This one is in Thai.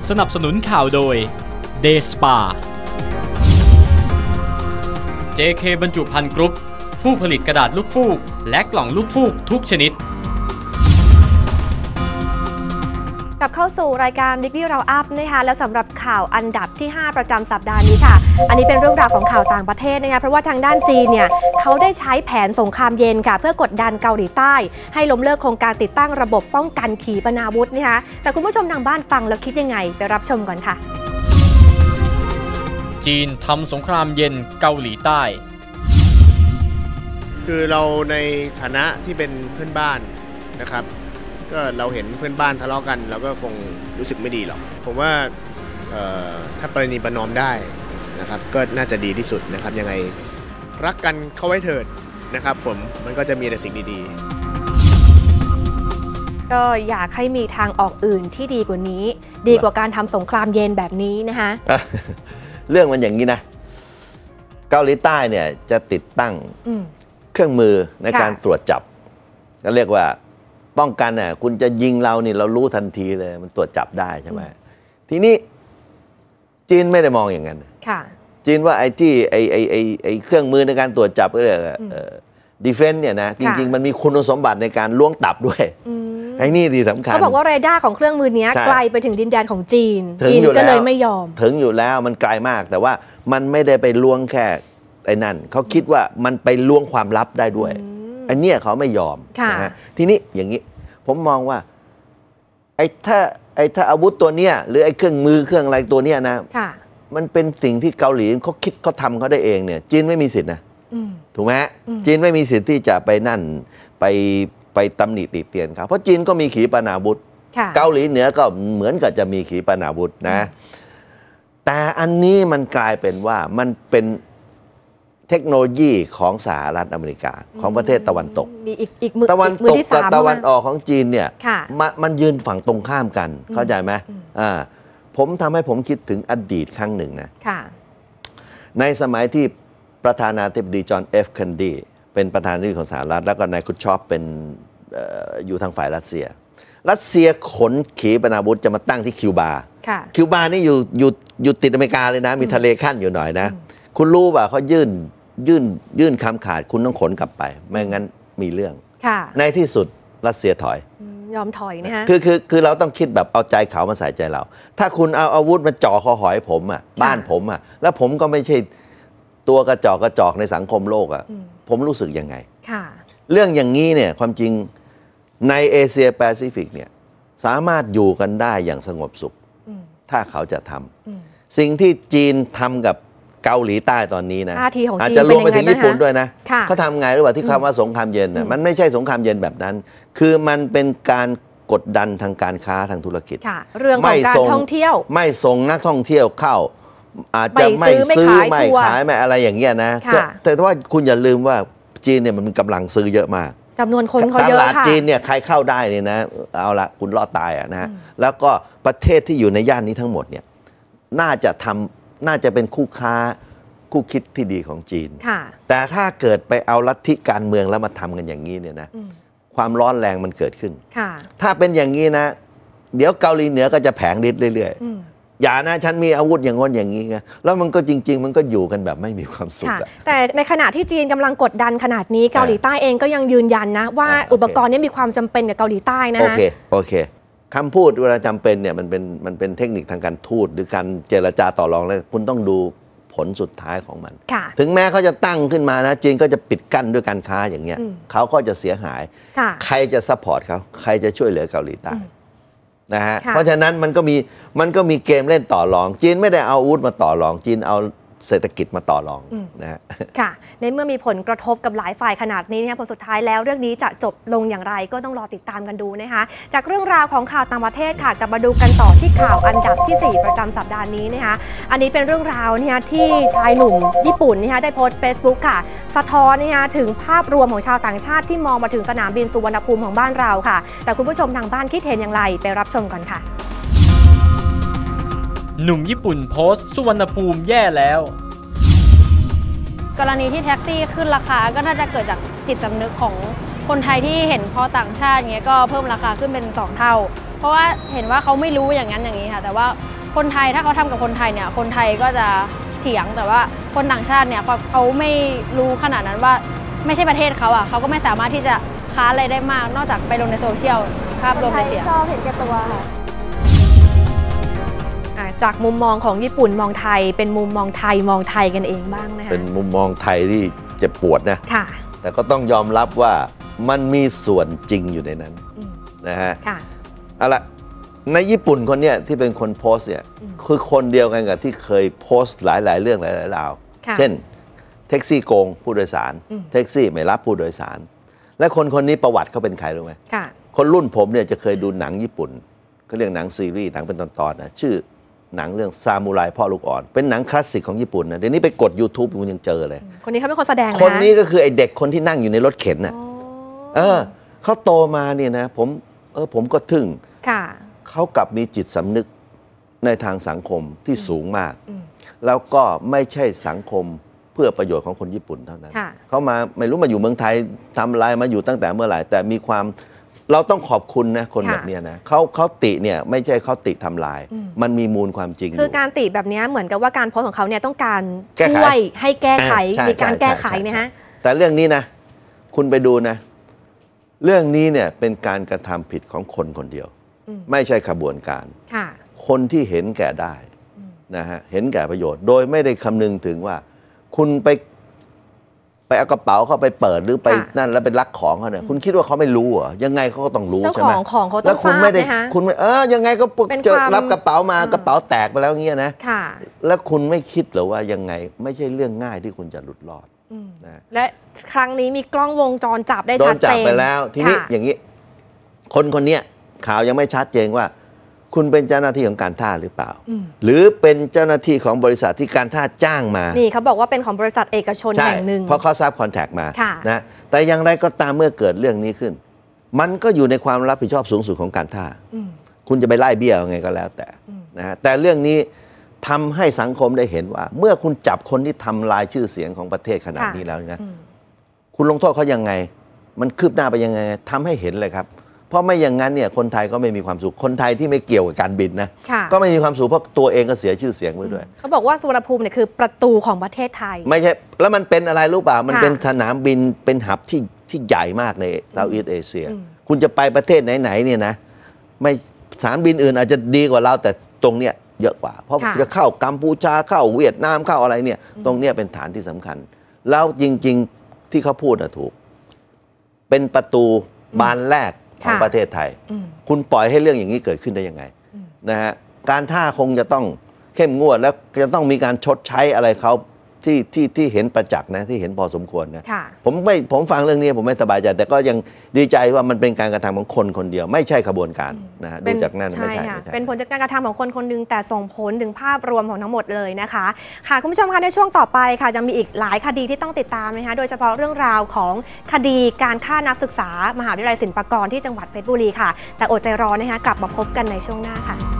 สนับสนุนข่าวโดย Day Spa JK บรรจุภัณฑ์กรุ๊ปผู้ผลิตกระดาษลูกฟูกและกล่องลูกฟูกทุกชนิดกลับเข้าสู่รายการ Weekly Round Up นะคะและสำหรับข่าวอันดับที่ 5 ประจำสัปดาห์นี้ค่ะอันนี้เป็นเรื่องราวของข่าวต่างประเทศนะคะเพราะว่าทางด้านจีนเนี่ยเขาได้ใช้แผนสงครามเย็นค่ะเพื่อกดดันเกาหลีใต้ให้ล้มเลิกโครงการติดตั้งระบบป้องกันขีปนาวุธนะคะแต่คุณผู้ชมทางบ้านฟังแล้วคิดยังไงไปรับชมก่อนค่ะจีนทำสงครามเย็นเกาหลีใต้คือเราในฐานะที่เป็นเพื่อนบ้านนะครับก็เราเห็นเพื่อนบ้านทะเลาะกันเราก็คงรู้สึกไม่ดีหรอกผมว่าถ้าประนีประนอมได้นะครับก็น่าจะดีที่สุดนะครับยังไงรักกันเข้าไว้เถิดนะครับผมมันก็จะมีแต่สิ่งดีๆก็อยากให้มีทางออกอื่นที่ดีกว่านี้ดีกว่าการทำสงครามเย็นแบบนี้นะคะเรื่องมันอย่างนี้นะเกาหลีใต้เนี่ยจะติดตั้งเครื่องมือในการตรวจจับก็เรียกว่าป้องกันน่ะคุณจะยิงเรานี่เรารู้ทันทีเลยมันตรวจจับได้ใช่ไหมทีนี้จีนไม่ได้มองอย่างนั้นจีนว่าไอ้ที่ไอ้เครื่องมือในการตรวจจับก็เรียกดีเฟนซ์เนี่ยนะจริงๆมันมีคุณสมบัติในการล้วงตับด้วยไอ้นี่ที่สำคัญเขาบอกว่าเรดาร์ของเครื่องมือนี้ไกลไปถึงดินแดนของจีนก็เลยไม่ยอมถึงอยู่แล้วมันไกลมากแต่ว่ามันไม่ได้ไปล้วงแค่ไอ้นั่นเขาคิดว่ามันไปล้วงความลับได้ด้วยอันนี้เขาไม่ยอมนะฮะทีนี้อย่างนี้ผมมองว่าไอ้ถ้าอาวุธตัวเนี้ยหรือไอ้เครื่องมือเครื่องอะไรตัวเนี้ยนะมันเป็นสิ่งที่เกาหลีเขาคิดเขาทำเขาได้เองเนี่ยจีนไม่มีสิทธินะถูกไหมจีนไม่มีสิทธิ์ที่จะไปนั่นไปตำหนิติเตียนเขาเพราะจีนก็มีขีปนาวุธเกาหลีเหนือก็เหมือนกับจะมีขีปนาวุธนะแต่อันนี้มันกลายเป็นว่ามันเป็นเทคโนโลยีของสหรัฐอเมริกาของประเทศตะวันตกตะวันตกกับตะวันออกของจีนเนี่ยมันยืนฝั่งตรงข้ามกันเข้าใจไหมผมทำให้ผมคิดถึงอดีตครั้งหนึ่งนะในสมัยที่ประธานาธิบดีจอห์น F. Kennedy เป็นประธานาธิบดีของสหรัฐแล้วก็นายคุชชอฟเป็นอยู่ทางฝ่ายรัสเซียขนขีปนาวุธจะมาตั้งที่คิวบานี่อยู่ติดอเมริกาเลยนะมีทะเลขั้นอยู่หน่อยนะคุณรู้ป่ะเขายื่นคำขาดคุณต้องขนกลับไปไม่งั้นมีเรื่องในที่สุดรัสเซียถอยยอมถอยนะฮะคือเราต้องคิดแบบเอาใจเขามาใส่ใจเราถ้าคุณเอาอาวุธมาจ่อคอหอยผมอ่ะบ้านผมอ่ะแล้วผมก็ไม่ใช่ตัวกระจอกในสังคมโลกอ่ะผมรู้สึกยังไงเรื่องอย่างนี้เนี่ยความจริงในเอเชียแปซิฟิกเนี่ยสามารถอยู่กันได้อย่างสงบสุขถ้าเขาจะทำสิ่งที่จีนทำกับเกาหลีใต้ตอนนี้นะอาจจะรวมไปถึงญี่ปุ่นด้วยนะเขาทำไงหรือว่าที่คำว่าสงครามเย็นนะมันไม่ใช่สงครามเย็นแบบนั้นคือมันเป็นการกดดันทางการค้าทางธุรกิจเรื่องของการท่องเที่ยวไม่ส่งนักท่องเที่ยวเข้าอาจจะไม่ซื้อไม่ขายไม่อะไรอย่างเงี้ยนะแต่ว่าคุณอย่าลืมว่าจีนเนี่ยมันมีกำลังซื้อเยอะมากจำนวนคนเขาเยอะค่ะตลาดจีนเนี่ยใครเข้าได้เนี่ยนะเอาละคุณรอดตายอ่ะนะแล้วก็ประเทศที่อยู่ในย่านนี้ทั้งหมดเนี่ยน่าจะเป็นคู่ค้าคู่คิดที่ดีของจีนแต่ถ้าเกิดไปเอาลัทธิการเมืองแล้วมาทำกันอย่างนี้เนี่ยนะความร้อนแรงมันเกิดขึ้นถ้าเป็นอย่างนี้นะเดี๋ยวเกาหลีเหนือก็จะแผงฤทธิ์เรื่อยๆอย่านะฉันมีอาวุธอย่างง้นอย่างนี้ไงแล้วมันก็จริงๆมันก็อยู่กันแบบไม่มีความสุขแต่ในขณะที่จีนกำลังกดดันขนาดนี้เกาหลีใต้เองก็ยังยืนยันนะว่าอุปกรณ์นี้มีความจำเป็นกับเกาหลีใต้นะโอเคคำพูดเวลาจำเป็นเนี่ยมันเป็นเทคนิคทางการทูตหรือการเจรจาต่อรองแล้วคุณต้องดูผลสุดท้ายของมันถึงแม้เขาจะตั้งขึ้นมานะจีนก็จะปิดกั้นด้วยการค้าอย่างเงี้ยเขาก็จะเสียหายใครจะซัพพอร์ตเขาใครจะช่วยเหลือเกาหลีใต้นะฮะเพราะฉะนั้นมันก็มีเกมเล่นต่อรองจีนไม่ได้เอาอาวุธมาต่อรองจีนเอาเศรษฐกิจมาต่อรองนะฮะค่ะในเมื่อมีผลกระทบกับหลายฝ่ายขนาดนี้นะคะผลสุดท้ายแล้วเรื่องนี้จะจบลงอย่างไรก็ต้องรอติดตามกันดูนะคะจากเรื่องราวของข่าวต่างประเทศค่ะกลับมาดูกันต่อที่ข่าวอันดับที่ 4 ประจำสัปดาห์นี้นะคะอันนี้เป็นเรื่องราวเนี่ยที่ชายหนุ่มญี่ปุ่นนะคะได้โพสต์ Facebook ค่ะสะท้อนนะคะถึงภาพรวมของชาวต่างชาติที่มองมาถึงสนามบินสุวรรณภูมิของบ้านเราค่ะแต่คุณผู้ชมทางบ้านคิดเห็นอย่างไรไปรับชมกันค่ะหนุ่มญี่ปุ่นโพสต์สุวรรณภูมิแย่แล้วกรณีที่แท็กซี่ขึ้นราคาก็น่าจะเกิดจากจิตสำนึกของคนไทยที่เห็นพอต่างชาติเงี้ยก็เพิ่มราคาขึ้นเป็น2 เท่าเพราะว่าเห็นว่าเขาไม่รู้อย่างนั้นอย่างนี้ค่ะแต่ว่าคนไทยถ้าเขาทำกับคนไทยเนี่ยคนไทยก็จะเถียงแต่ว่าคนต่างชาติเนี่ยเขาไม่รู้ขนาดนั้นว่าไม่ใช่ประเทศเขาอ่ะเขาก็ไม่สามารถที่จะค้าอะไรได้มากนอกจากไปลงในโซเชียลภาพรวมเสียชอบเห็นแก่ตัวค่ะจากมุมมองของญี่ปุ่นมองไทยเป็นมุมมองไทยมองไทยกันเองบ้างนะคะเป็นมุมมองไทยที่เจ็บปวดนะค่ะแต่ก็ต้องยอมรับว่ามันมีส่วนจริงอยู่ในนั้นนะฮะเอาละในญี่ปุ่นคนเนี้ยที่เป็นคนโพสต์เนี่ยคือคนเดียวกันกับที่เคยโพสต์หลายๆเรื่องหลายๆราวเช่นแท็กซี่โกงผู้โดยสารแท็กซี่ไม่รับผู้โดยสารและคนนี้ประวัติเขาเป็นใครรู้ไหมคนรุ่นผมเนี่ยจะเคยดูหนังญี่ปุ่นเขาเรียกหนังซีรีส์หนังเป็นตอนๆนะชื่อหนังเรื่องซามูไรพ่อลูกอ่อนเป็นหนังคลาสสิกของญี่ปุ่นนะเดี๋ยวนี้ไปกด YouTube คุณยังเจอเลยคนนี้เขาเป็นคนแสดงนะคนนี้ก็คือไอเด็กคนที่นั่งอยู่ในรถเข็นน่ะเขาโตมาเนี่ยนะผมก็ทึ่งเขากลับมีจิตสำนึกในทางสังคมที่สูงมากแล้วก็ไม่ใช่สังคมเพื่อประโยชน์ของคนญี่ปุ่นเท่านั้นเขามาไม่รู้มาอยู่เมืองไทยทำอะไรมาอยู่ตั้งแต่เมื่อไหร่แต่มีความเราต้องขอบคุณนะคนแบบนี้นะเขาติเนี่ยไม่ใช่เขาติทำลายมันมีมูลความจริงคือการติแบบนี้เหมือนกับว่าการโพสของเขาเนี่ยต้องการช่วยให้แก้ไขมีการแก้ไขนะฮะแต่เรื่องนี้นะคุณไปดูนะเรื่องนี้เนี่ยเป็นการกระทำผิดของคนคนเดียวไม่ใช่ขบวนการคนที่เห็นแก่ได้นะฮะเห็นแก่ประโยชน์โดยไม่ได้คำนึงถึงว่าคุณไปเอากระเป๋าเข้าไปเปิดหรือไปนั่นแล้วไปลักของเขาเนี่ยคุณคิดว่าเขาไม่รู้เหรอยังไงเขาก็ต้องรู้ใช่ไหมของเขาต้องทราบนะฮะคุณยังไงก็เจอรับกระเป๋ามากระเป๋าแตกไปแล้วเงี้ยนะแล้วคุณไม่คิดเหรอว่ายังไงไม่ใช่เรื่องง่ายที่คุณจะหลุดรอดนะและครั้งนี้มีกล้องวงจรจับได้ชัดเจนโดนจับไปแล้วทีนี้อย่างนี้คนนี้ข่าวยังไม่ชัดเจนว่าคุณเป็นเจ้าหน้าที่ของการท่าหรือเปล่าหรือเป็นเจ้าหน้าที่ของบริษัทที่การท่าจ้างมานี่เขาบอกว่าเป็นของบริษัทเอกชนแห่งหนึ่งเพราะเขาทราบคอนแทคมานะแต่อย่างไรก็ตามเมื่อเกิดเรื่องนี้ขึ้นมันก็อยู่ในความรับผิดชอบสูงสุดของการท่าคุณจะไปไล่เบี้ยยังไงก็แล้วแต่นะแต่เรื่องนี้ทำให้สังคมได้เห็นว่าเมื่อคุณจับคนที่ทำลายชื่อเสียงของประเทศขนาดนี้แล้วนะคุณลงโทษเขายังไงมันคืบหน้าไปยังไงทำให้เห็นเลยครับเพราะไม่อย่างนั้นเนี่ยคนไทยก็ไม่มีความสุขคนไทยที่ไม่เกี่ยวกับการบินนะก็ไม่มีความสุขเพราะตัวเองก็เสียชื่อเสียงไปด้วยเขาบอกว่าสุวรรณภูมิเนี่ยคือประตูของประเทศไทยไม่ใช่แล้วมันเป็นอะไรรู้ป่ะมันเป็นสนามบินเป็นหับที่ใหญ่มากในเซาท์อีสต์เอเชียคุณจะไปประเทศไหนๆเนี่ยนะไม่สนามบินอื่นอาจจะดีกว่าเราแต่ตรงเนี้ยเยอะกว่าเพราะจะเข้ากัมพูชาเข้าเวียดนามเข้าอะไรเนี่ยตรงเนี้ยเป็นฐานที่สำคัญแล้วจริงๆที่เขาพูดนะถูกเป็นประตูบานแรกของประเทศไทยคุณปล่อยให้เรื่องอย่างนี้เกิดขึ้นได้ยังไงนะฮะการท่าคงจะต้องเข้มงวดแล้วจะต้องมีการชดใช้อะไรเขาที่เห็นประจักษ์นะที่เห็นพอสมควรนะผมฟังเรื่องนี้ผมไม่สบายใจแต่ก็ยังดีใจว่ามันเป็นการกระทำของคนคนเดียวไม่ใช่ขบวนการนะฮะดูจากนั้นไม่ใช่เป็นผลจากการกระทำของคนคนหนึ่งแต่ส่งผลถึงภาพรวมของทั้งหมดเลยนะคะค่ะคุณผู้ชมคะในช่วงต่อไปค่ะจะมีอีกหลายคดีที่ต้องติดตามนะคะโดยเฉพาะเรื่องราวของคดีการฆ่านักศึกษามหาวิทยาลัยศิลปากรที่จังหวัดเพชรบุรีค่ะแต่อดใจรอนะคะกลับมาพบกันในช่วงหน้าค่ะ